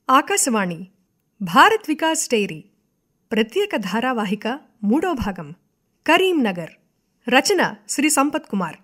Akashvani Bharat Vikas dairy ప్రత్యేక ధారావాహిక 3వ భాగం కరీంనగర్. రచన శ్రీ సంపత్ కుమార్.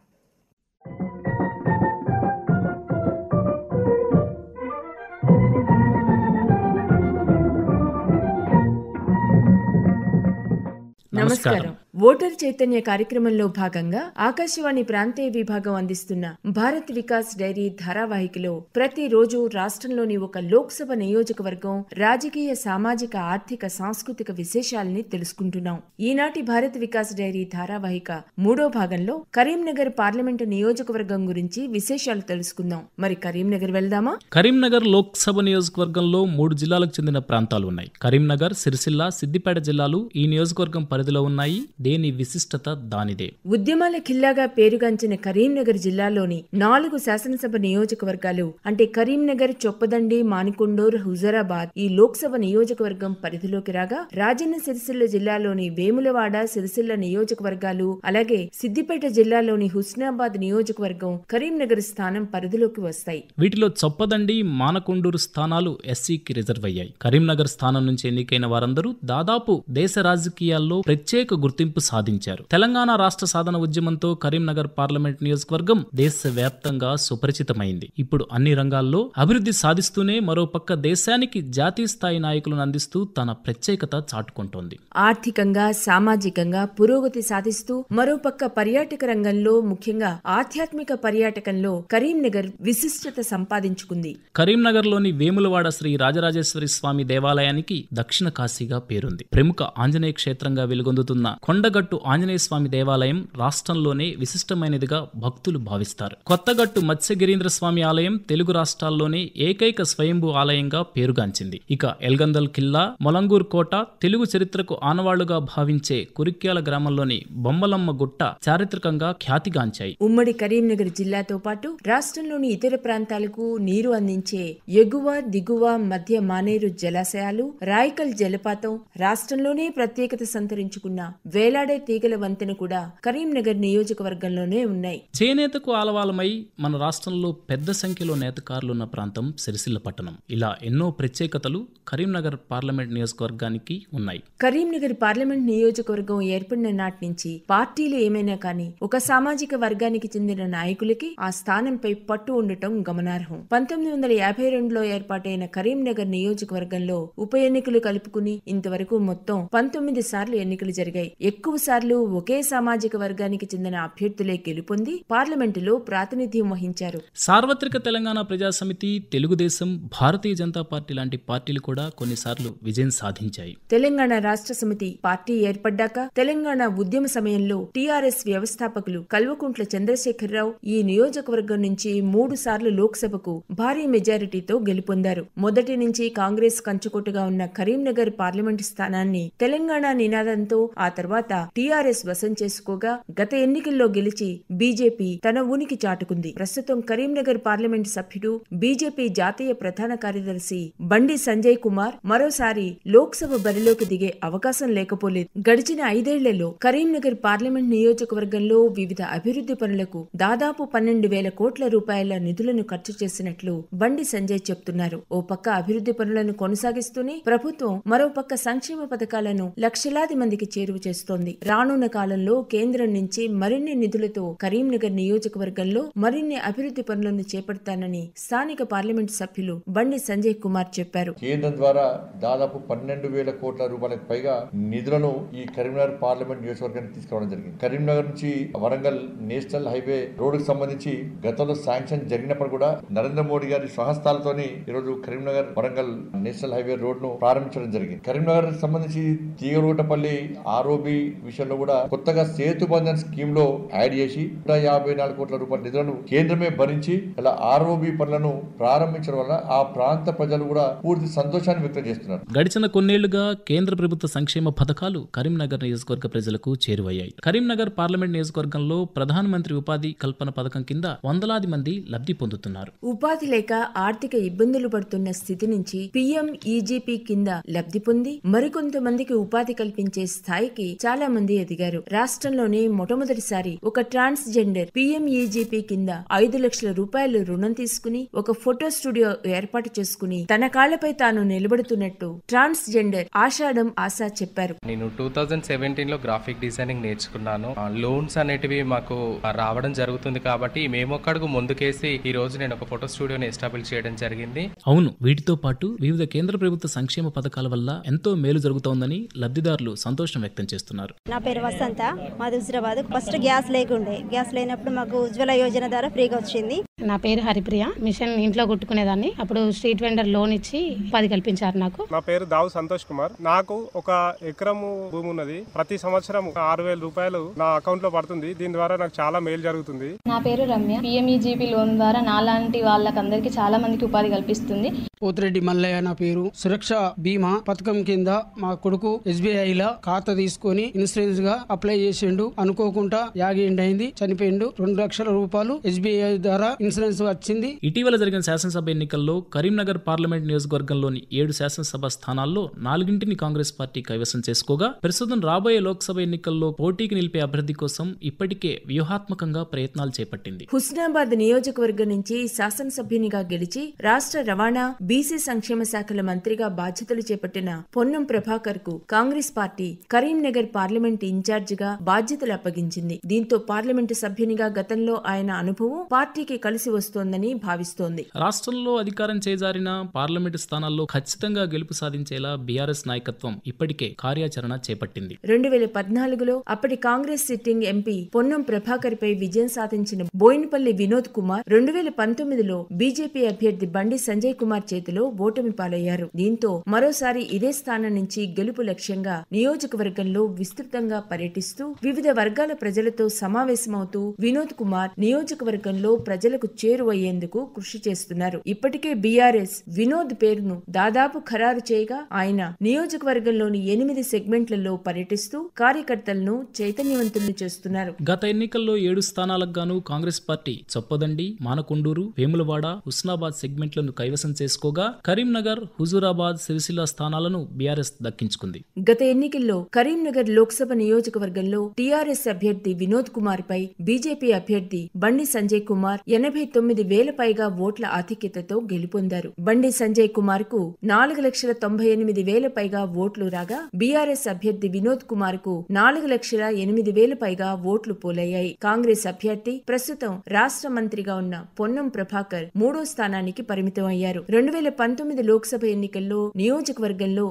నమస్కారం. ఓటర్ చైతన్య కార్యక్రమంలో భాగంగా ఆకాశవాణి ప్రాంతీయ విభాగం అందిస్తున్న భారత్ వికాస్ డైరీ ధారావాహికలో ప్రతిరోజు రాష్ట్రంలోని ఒక లోక్సభ నియోజకవర్గం రాజకీయ, సామాజిక, ఆర్థిక, సాంస్కృతిక విశేషాలని తెలుసుకుంటున్నాం. ఈనాటి భారత్ వికాస్ డైరీ ధారావాహిక 3వ భాగంలో కరీంనగర్ పార్లమెంటు నియోజకవర్గం గురించి విశేషాలు తెలుసుకుందాం. మరి కరీంనగర్ వెళ్దామా? కరీంనగర్ లోక్సభ నియోజకవర్గంలో 3 జిల్లాలకు చెందిన ప్రాంతాలు ఉన్నాయి. కరీంనగర్, సిరిసిల్ల, సిద్దిపేట జిల్లాలు ఈ నియోజకవర్గం పరిధిలో ఉన్నాయి. దేని విశిష్టత దానిదే. ఉద్యమాల ఖిల్లాగా పేరుగాంచిన కరీంనగర్ జిల్లాలోని 4 శాసనసభ నియోజకవర్గాలు అంటే కరీంనగర్, చొప్పదండి, మానికొండూర్, హుజరాబాద్ ఈ లోక్సభ నియోజకవర్గం పరిధిలోకి రాగా, రాజన్న సిరిసిల్ల జిల్లాలోని వేములవాడ, సిరిసిల్ల నియోజకవర్గాలు, అలాగే సిద్దిపేట జిల్లాలోని హుస్నాబాద్ నియోజకవర్గం కరీంనగర్ స్థానం పరిధిలోకి వస్తాయి. వీటిలో చొప్పదండి, మానకొండూరు స్థానాలు ఎస్సీకి రిజర్వ్ అయ్యాయి. కరీంనగర్ స్థానం నుంచి ఎన్నికైన వారందరూ దాదాపు దేశ రాజకీయాల్లో ప్రత్యేక గుర్తింపు సాధించారు. తెలంగాణ రాష్ట్ర సాధన ఉద్యమంతో కరీంనగర్ పార్లమెంట్ నియోజకవర్గం దేశవ్యాప్తంగా సుపరిచితమైంది. ఇప్పుడు అన్ని రంగాల్లో అభివృద్ధి సాధిస్తూనే మరోపక్క దేశానికి జాతీయ స్థాయి నాయకులను అందిస్తూ తన ప్రత్యేకత చాటుకుంటోంది. ఆర్థికంగా, సామాజికంగా పురోగతి సాధిస్తూ మరోపక్క పర్యాటక రంగంలో, ముఖ్యంగా ఆధ్యాత్మిక పర్యాటకంలో కరీంనగర్ విశిష్టత సంపాదించుకుంది. కరీంనగర్లోని వేములవాడ శ్రీ రాజరాజేశ్వరి స్వామి దేవాలయానికి దక్షిణ కాశీగా పేరుంది. ప్రముఖ ఆంజనేయ క్షేత్రంగా వెలుగొందుతున్న కొండగట్టు ఆంజనేయ స్వామి దేవాలయం రాష్ట్రంలోనే విశిష్టమైనదిగా భక్తులు భావిస్తారు. కొత్తగట్టు మత్స్యగిరీంద్ర స్వామి ఆలయం తెలుగు రాష్ట్రాల్లోనే ఏకైక స్వయంభూ ఆలయంగా పేరుగాంచింది. ఇక ఎల్గందల్ కిల్లా, మొలంగూర్ కోట, తెలుగు చరిత్రకు ఆనవాళ్లుగా భావించే కురిక్యాల గ్రామంలోని బొమ్మలమ్మ గుట్ట చారిత్రకంగా ఖ్యాతిగాంచాయి. ఉమ్మడి కరీంనగర్ జిల్లాతో పాటు రాష్ట్రంలోని ఇతర ప్రాంతాలకు నీరు అందించే ఎగువ, దిగువ, మధ్య మానేరు జలాశయాలు, రాయకల్ జలపాతం, రాష్ట్రంలోనే ప్రత్యేకత సంతరించుకున్న వేలాడే తీగల వంతెన కూడా కరీంనగర్ నియోజకవర్గంలోనే ఉన్నాయి. చేనేతకు ఆలవాలమై మన రాష్ట్రంలో పెద్ద సంఖ్యలో నేతకారులున్న ప్రాంతం సిరిసిల్ల పట్టణం. ఇలా ఎన్నో ప్రత్యేకతలు కరీంనగర్ పార్లమెంట్ నియోజకవర్గానికి ఉన్నాయి. కరీంనగర్ పార్లమెంట్ నియోజకవర్గం ఏర్పడిన నాటి నుంచి పార్టీలు ఏమైనా కానీ ఒక సామాజిక వర్గానికి చెందిన నాయకులకి ఆ స్థానంపై పట్టు ఉండటం గమనార్హం. 1952లో ఏర్పాటైన కరీంనగర్ నియోజకవర్గంలో ఉప ఎన్నికలు కలుపుకుని ఇంతవరకు మొత్తం 19 సార్లు ఎన్నికలు జరిగాయి. ఎక్కువ సార్లు ఒకే సామాజిక వర్గానికి చెందిన అభ్యర్థులే గెలుపొంది పార్లమెంటులో ప్రాతినిధ్యం వహించారు. సార్వత్రిక తెలంగాణ ప్రజాసమితి, తెలుగుదేశం, భారతీయ జనతా పార్టీ లాంటి పార్టీలు కూడా కొన్నిసార్లు విజయం సాధించాయి. తెలంగాణ రాష్ట్ర సమితి పార్టీ ఏర్పడ్డాక తెలంగాణ ఉద్యమ సమయంలో టీఆర్ఎస్ వ్యవస్థాపకులు కల్వకుంట్ల చంద్రశేఖరరావు ఈ నియోజకవర్గం నుంచి 3 సార్లు లోక్సభకు భారీ మెజారిటీతో గెలుపొందారు. మొదటి నుంచి కాంగ్రెస్ కంచుకోటగా ఉన్న కరీంనగర్ పార్లమెంటు స్థానాన్ని తెలంగాణ నినాదంతో ఆ తర్వాత టీఆర్ఎస్ వశం చేసుకోగా గత ఎన్నికల్లో గెలిచి బీజేపీ తన ఉనికి చాటుకుంది. ప్రస్తుతం కరీంనగర్ పార్లమెంట్ సభ్యుడు, బీజేపీ జాతీయ ప్రధాన కార్యదర్శి బండి సంజయ్ కుమార్ మరోసారి లోక్సభ బరిలోకి దిగే అవకాశం లేకపోలేదు. గడిచిన 5 ఏళ్లలో కరీంనగర్ పార్లమెంట్ నియోజకవర్గంలో వివిధ అభివృద్ధి పనులకు దాదాపు 12,000 కోట్ల రూపాయల నిధులను ఖర్చు చేసినట్లు బండి సంజయ్ చెప్తున్నారు. ఓ పక్క అభివృద్ధి పనులను కొనసాగిస్తూనే ప్రభుత్వం మరోపక్క సంక్షేమ పథకాలను లక్షలాది మందికి చేరువ చేస్తోంది. రానున్న కాలంలో కేంద్రం నుంచి మరిన్ని నిధులతో కరీంనగర్ నియోజకవర్గంలో మరిన్ని అభివృద్ధి పనులను చేపడతానని స్థానిక పార్లమెంట్ సభ్యులు బండి సంజయ్ కుమార్ చెప్పారు. కేంద్రం ద్వారా దాదాపు 12,000 కోట్ల రూపాయలకు పైగా నిధులను ఈ కరీంనగర్ పార్లమెంట్ నియోజకవర్గానికి తీసుకురావడం జరిగింది. కరీంనగర్ నుంచి వరంగల్ నేషనల్ హైవే రోడ్డుకు సంబంధించి గతంలో శాంక్షన్ జరిగినప్పుడు కూడా నరేంద్ర మోడీ గారి స్వహస్తాలతోని ఈరోజు Karimnagar Warangal national highway road ను ప్రారంభించడం జరిగింది. కరీంనగర్ సంబంధించి తీగరోటపల్లి ఆర్ఓబి విషయంలో కూడా కొత్తగా సేతు బంధన్ స్కీమ్ లో యాడ్ చేసి 154 కోట్ల రూపాయల నిధులను కేంద్రమే భరించి ఇలా ఆర్ఓబి పనులను ప్రారంభించడం వల్ల ఆ ప్రాంత ప్రజలు కూడా పూర్తి సంతోషాన్ని వ్యక్తం చేస్తున్నారు. గడిచిన కొన్నేళ్లుగా కేంద్ర ప్రభుత్వ సంక్షేమ పథకాలు కరీంనగర్ నియోజకవర్గ ప్రజలకు చేరువయ్యాయి. కరీంనగర్ పార్లమెంట్ నియోజకవర్గంలో ప్రధానమంత్రి ఉపాధి కల్పన పథకం కింద వందలాది మంది లబ్ధి పొందుతున్నారు. ఉపాధి లేక ఆర్థిక ఇబ్బందులు పడుతున్న స్థితి నుంచి పీఎం ఈజీపీ కింద లబ్ధి పొంది మరికొంతమందికి ఉపాధి కల్పించే స్థాయికి చాలా చాలా మంది ఎదిగారు. రాష్ట్రంలోనే మొట్టమొదటిసారి ఒక ట్రాన్స్జెండర్ PMEGP కింద 5 లక్షల రూపాయలు రుణం తీసుకుని ఒక ఫోటో స్టూడియో ఏర్పాటు చేసుకుని తన కాళ్లపై తాను నిలబడుతున్నట్టు ట్రాన్స్జెండర్ ఆషాఢం ఆశా చెప్పారు. నేను 2017లో గ్రాఫిక్ డిజైనింగ్ నేర్చుకున్నాను. లోన్స్ అనేటివి మాకు రావడం జరుగుతుంది కాబట్టి మేము ఒక అడుగు ముందుకేసి ఈ రోజు నేను ఒక ఫోటో స్టూడియోని ఎస్టాబ్లిష్ చేయడం జరిగింది. అవును, వీటితో పాటు వివిధ కేంద్ర ప్రభుత్వ సంక్షేమ పథకాల వల్ల ఎంతో మేలు జరుగుతోందని లబ్ధిదారులు సంతోషం వ్యక్తం చేస్తున్నారు. నా పేరు వసంత, మాది హుజరాబాద్. ఫస్ట్ గ్యాస్ లేకుండే, గ్యాస్ లేనప్పుడు మాకు ఉజ్వల యోజన ద్వారా ఫ్రీగా వచ్చింది. నా పేరు హరిప్రియ, మిషన్ ఇంట్లో కుట్టుకునేదాన్ని. అప్పుడు స్ట్రీట్ వెండర్ లోన్ ఇచ్చి 10 కల్పించారు నాకు. నా పేరు దావు సంతోష్ కుమార్. నాకు ఒక ఎకరము భూమి ఉన్నది. ప్రతి సంవత్సరం 6,000 రూపాయలు నా అకౌంట్ లో పడుతుంది. దీని ద్వారా నాకు చాలా మేలు జరుగుతుంది. నా పేరు రమ్య. PMEGP లోన్ ద్వారా నాలాంటి వాళ్ళకందరికి చాలా మందికి ఉపాధి కల్పిస్తుంది. పోతిరెడ్డి మల్లయ్య నా పేరు. సురక్ష బీమా పథకం కింద మా కొడుకు SBIలో ఖాతా తీసుకొని ఇన్సూరెన్స్ గా అప్లై చేసిండు. అనుకోకుండా యాక్సిడెంట్ అయింది, చనిపోయిండు. 2 లక్షల రూపాయలు SBI ద్వారా ఇన్సూరెన్స్ వచ్చింది. ఇటీవల జరిగిన శాసనసభ ఎన్నికల్లో కరీంనగర్ పార్లమెంట్ నియోజకవర్గంలోని 7 శాసనసభ స్థానాల్లో 4 కాంగ్రెస్ పార్టీ కైవసం చేసుకోగా ప్రస్తుతం రాబోయే లోక్సభ ఎన్నికల్లో పోటీకి నిలిపే అభ్యర్థి కోసం ఇప్పటికే వ్యూహాత్మకంగా ప్రయత్నాలు చేపట్టింది. హుస్నాబాద్ నియోజకవర్గం నుంచి శాసనసభ్యునిగా గెలిచి రాష్ట్ర రవాణా బీసీ సంక్షేమ శాఖల మంత్రిగా బాధ్యతలు చేపట్టిన పొన్నం ప్రభాకర్ కు కాంగ్రెస్ పార్టీ కరీంనగర్ పార్లమెంట్ ఇన్ఛార్జిగా బాధ్యతలు అప్పగించింది. దీంతో పార్లమెంటు సభ్యునిగా గతంలో ఆయన అనుభవం పార్టీకి కలిసి వస్తోందని భావిస్తోంది. రాష్ట్రంలో అధికారం చేజారిన పార్లమెంటు స్థానాల్లో ఖచ్చితంగా గెలుపు సాధించేలా బీఆర్ఎస్ నాయకత్వం ఇప్పటికే కార్యాచరణ చేపట్టింది. 2014లో అప్పటి Congress sitting MP Ponnam Prabhakar పై విజయం సాధించిన బోయినపల్లి వినోద్ కుమార్ 2019లో బీజేపీ అభ్యర్థి బండి సంజయ్ కుమార్ చేతిలో ఓటమి పాలయ్యారు. దీంతో మరోసారి ఇదే స్థానం నుంచి గెలుపు లక్ష్యంగా నియోజకవర్గంలో విస్తృతంగా పర్యటిస్తూ వివిధ వర్గాల ప్రజలతో సమావేశమవుతూ వినోద్ కుమార్ నియోజకవర్గంలో ప్రజలకు చేరువయ్యేందుకు కృషి చేస్తున్నారు. ఇప్పటికే బీఆర్ఎస్ వినోద్ పేరును దాదాపు ఖరారు చేయగా ఆయన నియోజకవర్గంలోని 8 సెగ్మెంట్లలో పర్యటిస్తూ కార్యకర్తలను చైతన్యవంతులు చేస్తున్నారు. గత ఎన్నికల్లో 7 స్థానాలకు గాను కాంగ్రెస్ పార్టీ చొప్పదండి, మానకొండూరు, వేములవాడ, హుస్నాబాద్ సెగ్మెంట్లను కైవసం చేసుకోగా కరీంనగర్, హుజూరాబాద్, సిరిసిల్ల స్థానాలను బీఆర్ఎస్ దక్కించుకుంది. గత ఎన్నికల్లో కరీంనగర్ లోక్సభ నియోజకవర్గంలో టీఆర్ఎస్ అభ్యర్థి వినోద్ కుమార్ పై బీజేపీ అభ్యర్థి బండి సంజయ్ కుమార్ 89,000 పైగా ఓట్ల ఆధిక్యతతో గెలుపొందారు. బండి సంజయ్ కుమార్ కు 4,98,000 పైగా ఓట్లు రాగా బీఆర్ఎస్ అభ్యర్థి వినోద్ కుమార్ కు 4,08,000 పైగా ఓట్లు పోలయ్యాయి. కాంగ్రెస్ అభ్యర్థి ప్రస్తుతం రాష్ట్ర మంత్రిగా ఉన్న పొన్నం ప్రభాకర్ 3వ స్థానానికి పరిమితం అయ్యారు. 2019 లోక్సభ ఎన్నికల్లో నియోజకవర్గంలో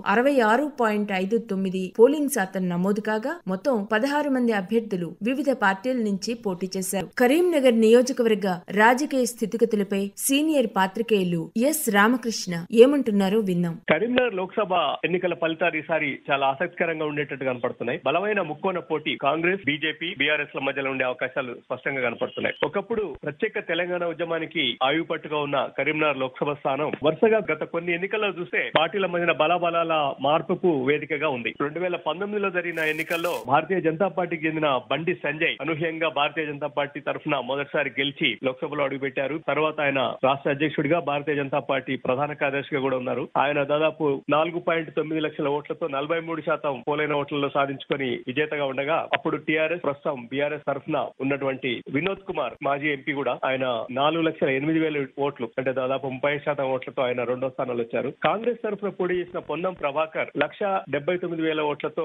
66.59 పోలింగ్ శాతం నమోదు కాగా మొత్తం 16 మంది అభ్యర్థులు వివిధ పార్టీల నుంచి పోటీ చేశారు. కరీంనగర్ నియోజకవర్గ రాజకీయ స్థితిగతులపై సీనియర్ పాత్రికేయులు ఎస్ రామకృష్ణ ఏమంటున్నారో విన్నాం. కరీంనగర్ లోక్సభ ఎన్నికల ఫలితాలు ఈసారి చాలా ఆసక్తికరంగా ఉండేటట్టు కనపడుతున్నాయి. బలమైన ముక్కోన పోటీ కాంగ్రెస్, బీజేపీ, బీఆర్ఎస్ ల మధ్యలో ఉండే అవకాశాలు స్పష్టంగా కనపడుతున్నాయి. ఒకప్పుడు ప్రత్యేక తెలంగాణ ఉద్యమానికి ఆయుపట్టుగా ఉన్న కరీంనగర్ లోక్సభ స్థానం వరుసగా గత కొన్ని ఎన్నికల్లో చూస్తే పార్టీల మధ్యన బలాబలాల మార్పుకు వేదికగా ఉంది. 2019లో జరిగిన ఎన్నికల్లో భారతీయ జనతా పార్టీకి చెందిన బండి సంజయ్ అనూహ్యంగా భారతీయ జనతా పార్టీ తరఫున మొదటిసారి గెలిచి లోక్సభలో అడుగుపెట్టారు. తర్వాత ఆయన రాష్ట్ర అధ్యక్షుడిగా భారతీయ జనతా పార్టీ ప్రధాన కార్యదర్శిగా కూడా ఉన్నారు. ఆయన దాదాపు 4.9 లక్షల ఓట్లతో 43% పోలైన ఓట్లలో సాధించుకొని విజేతగా ఉండగా అప్పుడు టీఆర్ఎస్, ప్రస్తుతం బీఆర్ఎస్ తరఫున ఉన్నటువంటి వినోద్ కుమార్ మాజీ ఎంపీ కూడా ఆయన 4,08,000 ఓట్లు అంటే దాదాపు 30% ఓట్లతో ఆయన 2వ స్థానంలో వచ్చారు. కాంగ్రెస్ తరఫున పోటీ చేసిన పొన్నం ప్రభాకర్ 1,79,000 ఓట్లతో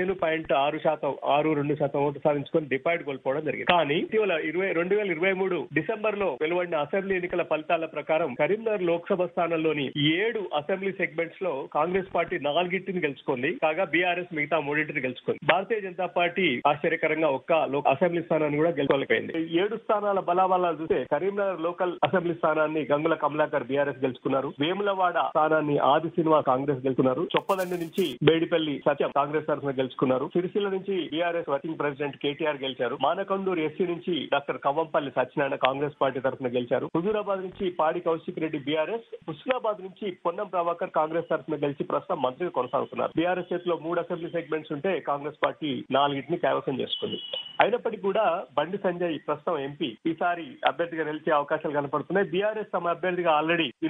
15.6% ఓట్లు సాధించుకొని డిపాయిట్ కోల్పోవడం జరిగింది. కానీ ఇటీవల 2023 డిసెంబర్ లో వెలువడిన అసెంబ్లీ ఎన్నికల ఫలితాల ప్రకారం కరీంనగర్ లోక్సభ స్థానంలోని 7 అసెంబ్లీ సెగ్మెంట్స్ లో కాంగ్రెస్ పార్టీ 4 గెలుచుకుంది. కాగా బీఆర్ఎస్ మిగతా 3 గెలుచుకుంది. భారతీయ జనతా పార్టీ ఆశ్చర్యకరంగా ఒక్క అసెంబ్లీ స్థానాన్ని కూడా గెలుచుకోలేకపోయింది. 7 స్థానాల బలాబలాలు చూస్తే కరీంనగర్ లోకల్ అసెంబ్లీ స్థానాన్ని గంగుల కమలాకర్ బీఆర్ఎస్ గెలుచుకున్నారు. వేములవాడ స్థానాన్ని ఆది శ్రీనివాస్ కాంగ్రెస్ గెలుచుకున్నారు. చొప్పదండి నుంచి బేడిపల్లి సత్యం కాంగ్రెస్ తరఫున గెలుచుకున్నారు. సిరిసిల్ల నుంచి బీఆర్ఎస్ వర్కింగ్ ప్రెసిడెంట్ కేటీఆర్ గెలిచారు. మానకొండూరు ఎస్సీ నుంచి doctor Kavvampalli Satyanarayana Congress party తరఫున గెలిచారు. హుజూరాబాద్ నుంచి పాడి కౌశిక్ రెడ్డి బీఆర్ఎస్, హుస్నాబాద్ నుంచి పొన్నం ప్రభాకర్ కాంగ్రెస్ తరఫున గెలిచి ప్రస్తుతం మంత్రిగా కొనసాగుతున్నారు. బీఆర్ఎస్ చేతిలో 3 అసెంబ్లీ సెగ్మెంట్స్ ఉంటే కాంగ్రెస్ పార్టీ 4 కైవసం చేసుకుంది. అయినప్పటికీ కూడా బండి సంజయ్ ప్రస్తుతం ఎంపీ ఈసారి అభ్యర్థిగా నిలిచే అవకాశాలు కనపడుతున్నాయి. బీఆర్ఎస్ తమ అభ్యర్థిగా ఆల్రెడీ వినోద్ కుమార్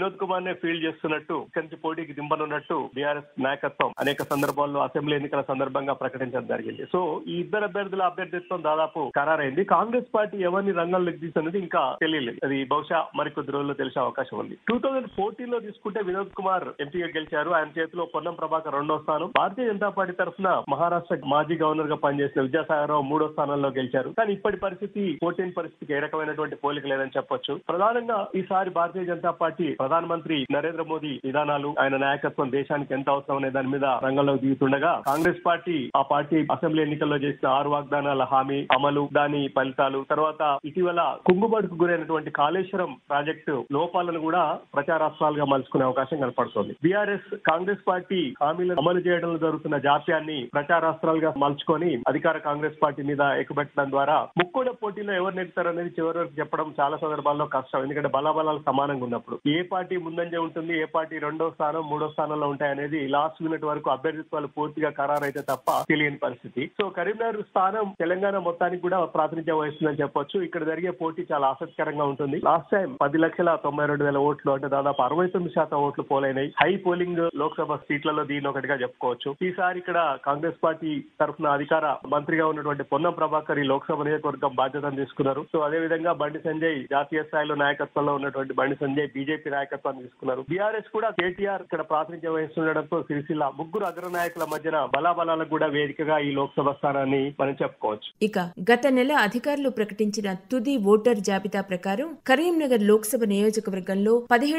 తానే ఫీల్డ్ చేస్తున్నట్టు కంచి పోటీకి దింపనున్నట్టు బీఆర్ఎస్ నాయకత్వం అనేక సందర్భాల్లో అసెంబ్లీ ఎన్నికల సందర్భంగా ప్రకటించడం జరిగింది. సో ఈ ఇద్దరు అభ్యర్థుల అభ్యర్థిత్వం దాదాపు ఖరారైంది. కాంగ్రెస్ పార్టీ ఎవరిని రంగంలోకి తీస్తున్నది ఇంకా తెలియలేదు. అది బహుశా మరికొద్ది రోజుల్లో తెలిసే అవకాశం ఉంది. 2014 లో తీసుకుంటే వినోద్ కుమార్ ఎంపీగా గెలిచారు. ఆయన చేతిలో పొన్నం ప్రభాకర్ 2వ స్థానం. భారతీయ జనతా పార్టీ తరఫున మహారాష్ట్ర మాజీ గవర్నర్ గా పనిచేసిన విద్యాసాగరరావు 3వ స్థానంలో గెలిచారు. కానీ ఇప్పటి పరిస్థితి పోటీని పరిస్థితికి ఏ రకమైనటువంటి పోలిక లేదని చెప్పొచ్చు. ప్రధానంగా ఈసారి భారతీయ జనతా పార్టీ ప్రధానమంత్రి నరేంద్ర మోదీ విధానాలు, ఆయన నాయకత్వం దేశానికి ఎంత అవసరం అనే దాని మీద రంగంలోకి దిగుతుండగా కాంగ్రెస్ పార్టీ ఆ పార్టీ అసెంబ్లీ ఎన్నికల్లో చేసిన 6 వాగ్దానాల హామీ అమలు, దాని ఫలితాలు, తర్వాత ఇటీవల కుంగుబాటుకు గురైనటువంటి కాళేశ్వరం ప్రాజెక్టు లోపాలను కూడా ప్రచారాస్త్రాలుగా మలుచుకునే అవకాశం కనపడుతోంది. బీఆర్ఎస్ కాంగ్రెస్ పార్టీ హామీలను అమలు చేయడంలో జరుగుతున్న జాప్యాన్ని ప్రచారాస్త్రాలుగా మలుచుకొని అధికార కాంగ్రెస్ పార్టీ మీద ఎక్కుపెట్టడం ద్వారా ముక్కోడ పోటీలో ఎవరు నెగ్గుతారనేది చివరి వరకు చెప్పడం చాలా సందర్భాల్లో కష్టం. ఎందుకంటే బలాబలాలు సమానంగా ఉన్నప్పుడు ఏ పార్టీ ముందంజ ఉంటుంది, ఏ పార్టీ 2వ స్థానం 3వ స్థానంలో ఉంటాయనేది లాస్ట్ మినిట్ వరకు అభ్యర్థిత్వాలు పూర్తిగా ఖరారైతే తప్ప తెలియని పరిస్థితి. సో కరీంనగర్ స్థానం తెలంగాణ మొత్తానికి కూడా ప్రాతినిధ్యం వహిస్తుందని చెప్పొచ్చు. ఇక్కడ జరిగే పోటీ చాలా ఆసక్తికరంగా ఉంటుంది. లాస్ట్ టైం 10,92,000 ఓట్లు, అంటే దాదాపు 69% ఓట్లు పోలైనాయి. హై పోలింగ్ లోక్సభ సీట్లలో దీని ఒకటిగా చెప్పుకోవచ్చు. ఈసారి ఇక్కడ కాంగ్రెస్ పార్టీ తరఫున అధికార మంత్రిగా ఉన్నటువంటి పొన్నం ప్రభాకర్ ఈ లోక్సభ నియోజకవర్గం బాధ్యతను తీసుకున్నారు. సో అదే విధంగా బండి సంజయ్ జాతీయ స్థాయిలో నాయకత్వంలో ఉన్నటువంటి బండి సంజయ్ బీజేపీ నాయకత్వాన్ని తీసుకున్నారు. బీఆర్ఎస్ కూడా కేటీఆర్ ఇక్కడ ప్రాతినిధ్యం వహిస్తుండడంతో సిరిసిల్ల ముగ్గురు అగ్రనాయకుల మధ్యన బలాబలాలకు కూడా వేదికగా ఈ లోక్సభ స్థానాన్ని మనం చెప్పుకోవచ్చు. ఇక గత నెల అధికారులు ప్రకటించిన తుది ఓటర్ జాబితా ప్రకారం కరీంనగర్ లోక్సభ నియోజకవర్గంలో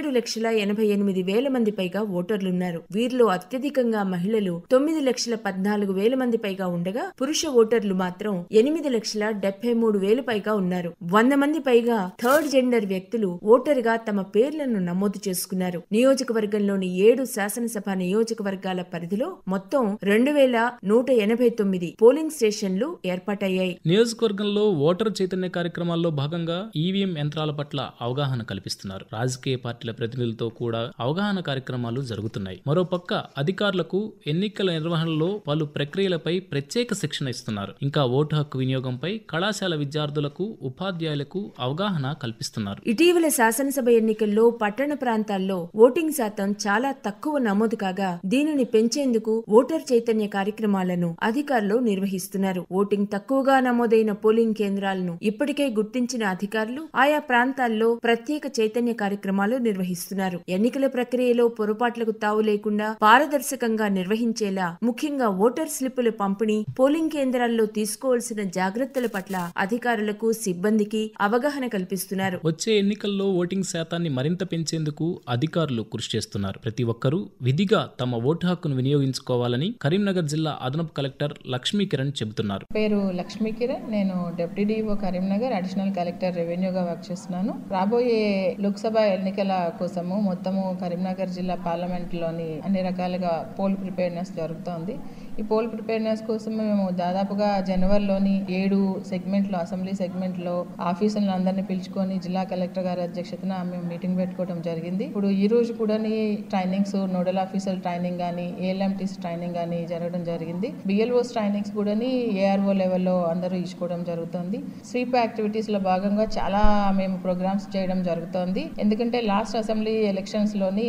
17,88,000 మంది పైగా ఓటర్లున్నారు. వీరిలో అత్యధికంగా మహిళలు 9,14,000 మంది పైగా ఉండగా పురుష ఓటర్లు మాత్రం 8,73,000 పైగా ఉన్నారు. 100 మంది పైగా థర్డ్ జెండర్ వ్యక్తులు ఓటరుగా తమ పేర్లను నమోదు చేసుకున్నారు. నియోజకవర్గంలోని 7 శాసనసభ నియోజకవర్గాల పరిధిలో మొత్తం 2,189 పోలింగ్ స్టేషన్లు ఏర్పాటయ్యాయి. నియోజకవర్గంలో ఓటర్ చైతన్య కార్యక్రమాల్లో భాగంగా ఈవీఎం యంత్రాల పట్ల అవగాహన కల్పిస్తున్నారు. రాజకీయ పార్టీల ప్రతినిధులతో కూడా అవగాహన కార్యక్రమాలు జరుగుతున్నాయి. మరోపక్క అధికారులకు ఎన్నికల నిర్వహణలో పలు ప్రక్రియలపై ప్రత్యేక శిక్షణ ఇస్తున్నారు. ఇంకా ఓటు హక్కు వినియోగంపై కళాశాల విద్యార్థులకు, ఉపాధ్యాయులకు అవగాహన కల్పిస్తున్నారు. ఇటీవల శాసనసభ ఎన్నికల్లో పట్టణ ప్రాంతాల్లో ఓటింగ్ శాతం చాలా తక్కువ నమోదు కాగా దీనిని పెంచేందుకు ఓటర్ చైతన్య కార్యక్రమాలను అధికారులు నిర్వహిస్తున్నారు. ఓటింగ్ తక్కువగా నమోదైన పోలింగ్ కేంద్రాలను ఇప్పటికే గుర్తించిన అధికారులు ఆయా ప్రాంతాల్లో ప్రత్యేక చైతన్య కార్యక్రమాలు నిర్వహిస్తున్నారు. ఎన్నికల ప్రక్రియలో పొరపాట్లకు తావు లేకుండా పారదర్శకంగా నిర్వహించేలా ముఖ్యంగా ఓటర్ స్లిప్పుల పంపిణీ, పోలింగ్ కేంద్రాల్లో తీసుకోవాల్సిన జాగ్రత్తల పట్ల అధికారులకు, సిబ్బందికి అవగాహన కల్పిస్తున్నారు. వచ్చే ఎన్నికల్లో ఓటింగ్ శాతాన్ని మరింత పెంచేందుకు అధికారులు కృషి చేస్తున్నారు. ప్రతి ఒక్కరూ విధిగా తమ ఓటు హక్కును వినియోగించుకోవాలని కరీంనగర్ జిల్లా అదనపు కలెక్టర్ లక్ష్మీ కిరణ్ చెబుతున్నారు. పేరు లక్ష్మీ కిరణ్, నేను deputy DO Karimnagar, additional collector రెవెన్యూగా వర్క్ చేస్తున్నాను. రాబోయే లోక్సభ ఎన్నికల కోసము మొత్తము కరీంనగర్ జిల్లా పార్లమెంట్ లోని అన్ని రకాలుగా పోల్ ప్రిపేర్నెస్ జరుగుతోంది. ఈ పోల్ ప్రిపేర్నెస్ కోసం మేము దాదాపుగా జనవరిలోని 7 సెగ్మెంట్లో, అసెంబ్లీ సెగ్మెంట్లో ఆఫీసర్లు అందరినీ పిలుచుకొని జిల్లా కలెక్టర్ గారి అధ్యక్షతన మేము మీటింగ్ పెట్టుకోవడం జరిగింది. ఇప్పుడు ఈ రోజు కూడా ట్రైనింగ్స్, నోడల్ ఆఫీసర్ ట్రైనింగ్ కానీ, ఏఎల్ఎంటీస్ ట్రైనింగ్ కానీ జరగడం జరిగింది. బిఎల్ఓస్ ట్రైనింగ్స్ కూడా ఏఆర్ఓ లెవెల్లో అందరూ ఇచ్చుకోవడం జరుగుతుంది. స్వీప్ యాక్టివిటీస్ లో భాగంగా చాలా మేము ప్రోగ్రామ్స్ చేయడం జరుగుతోంది. ఎందుకంటే లాస్ట్ అసెంబ్లీ ఎలక్షన్స్ లోని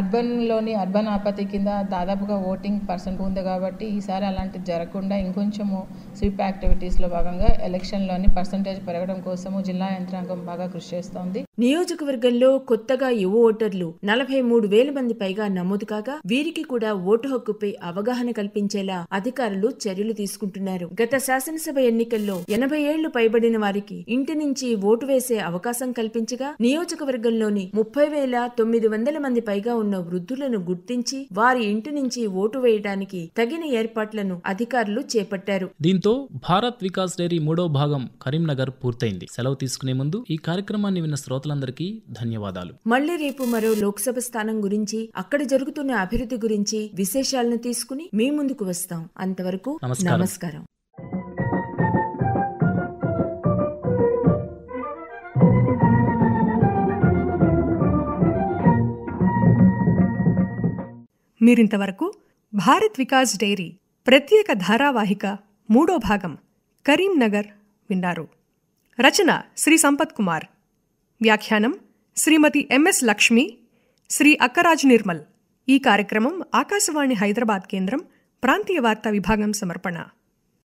అర్బన్ ఆపత్తి కింద దాదాపుగా ఓటింగ్ పర్సెంట్ ఉంది కాబట్టి ఈసారి అలాంటిది జరగకుండా ఇంకొంచెము స్వీప్ యాక్టివిటీస్ లో భాగంగా ఎలక్షన్ లోని పర్సెంటేజ్ పెరగడం కోసము జిల్లా యంత్రాంగం బాగా కృషి చేస్తోంది. నియోజకవర్గంలో కొత్తగా యువ ఓటర్లు 43,000 మంది పైగా నమోదు కాగా వీరికి కూడా ఓటు హక్కుపై అవగాహన కల్పించేలా అధికారులు చర్యలు తీసుకుంటున్నారు. గత శాసనసభ ఎన్నికల్లో 80 ఏళ్లు పైబడిన వారికి ఇంటి నుంచి ఓటు వేసే అవకాశం కల్పించగా నియోజకవర్గంలోని 30,900 మంది పైగా ఉన్న వృద్ధులను గుర్తించి వారి ఇంటి నుంచి ఓటు వేయడానికి తగిన ఏర్పాట్లను అధికారులు చేపట్టారు. దీంతో భారత్ వికాస్ డైరీ 3వ భాగం కరీంనగర్ పూర్తయింది. సెలవు తీసుకునే ముందు ఈ కార్యక్రమాన్ని విన్న శ్రోతలందరికీ ధన్యవాదాలు. మళ్లీ రేపు మరో లోక్సభ స్థానం గురించి, అక్కడ జరుగుతున్న అభివృద్ధి గురించి విశేషాలను తీసుకుని మీ ముందుకు వస్తాం. అంతవరకు నమస్కారం. మీరింతవరకు భారత్ వికాస్ డైరీ ప్రత్యేక ధారావాహిక 3వ భాగం కరీంనగర్ విన్నారు. రచన శ్రీ సంపత్ కుమార్, వ్యాఖ్యానం శ్రీమతి ఎంఎస్ లక్ష్మి, శ్రీ అక్కరాజ్ నిర్మల్. ఈ కార్యక్రమం ఆకాశవాణి హైదరాబాద్ కేంద్రం ప్రాంతీయ వార్తా విభాగం సమర్పణ.